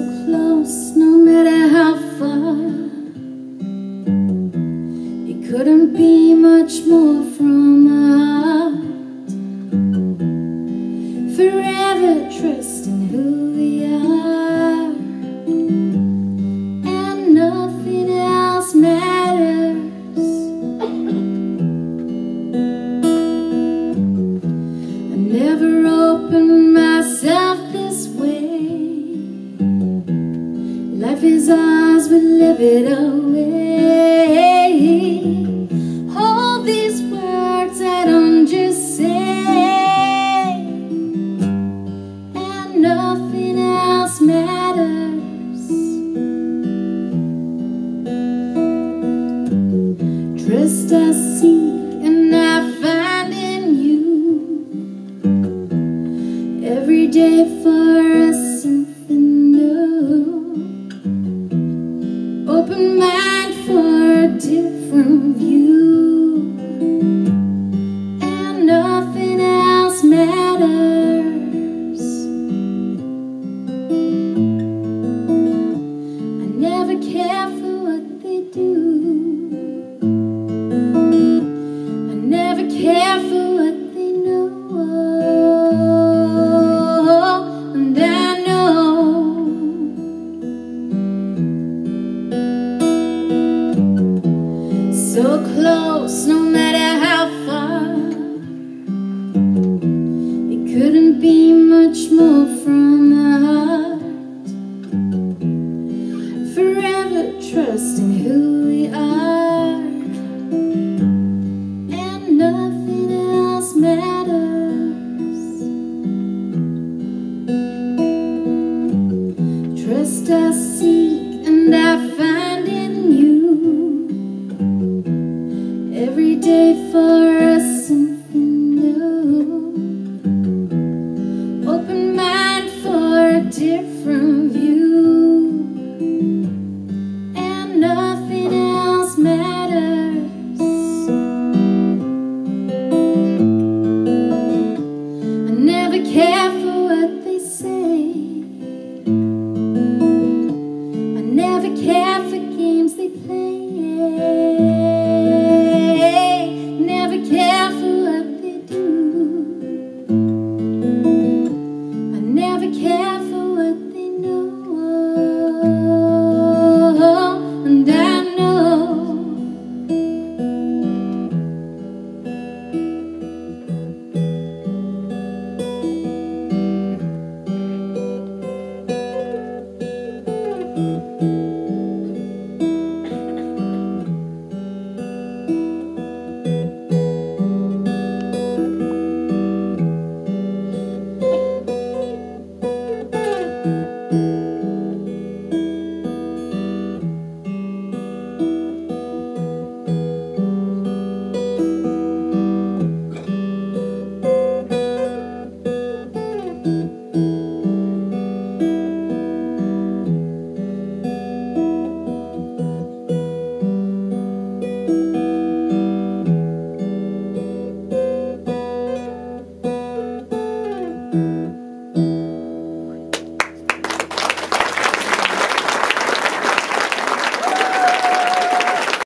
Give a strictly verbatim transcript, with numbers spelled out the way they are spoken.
close, no matter how far. It couldn't be much more from our heart. Forever trusting who we are, and nothing else matters. I never opened myself this way. Life is ours, we live it away. All these words I don't just say, and nothing else matters. Trust I seek and I find in you, every day for us something new. Open mind for a different view, and nothing else matters. I never care for what they do. I never care for what they know. And I know so close, no matter how far. It couldn't be much more from the heart. Forever trusting who we are, and nothing else matters. Trust I seek and I find